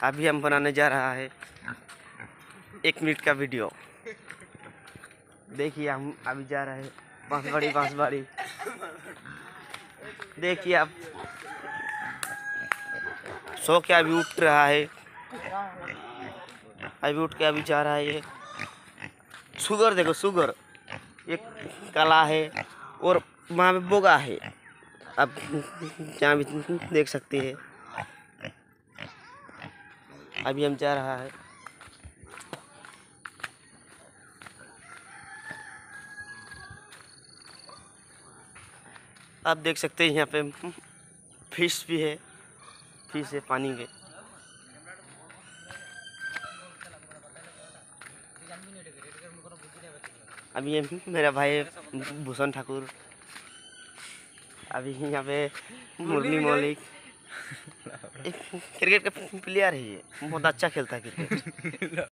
अभी हम बनाने जा रहा है 1 मिनट का वीडियो। देखिए हम अभी जा रहे हैं बांसबाड़ी। देखिए आप सो के अभी उठ रहा है, अभी उठ के अभी जा रहा है। ये शुगर देखो, शुगर एक काला है और वहाँ पे बोगा है, आप जहाँ भी देख सकते हैं। अभी हम जा रहा है। आप देख सकते हैं यहाँ पे फिश भी है, फिश है पानी में। अभी ये मेरा भाई भूषण ठाकुर, अभी यहाँ पे मुरली मौलिक क्रिकेट का प्लेयर है, ये बहुत अच्छा खेलता है क्रिकेट।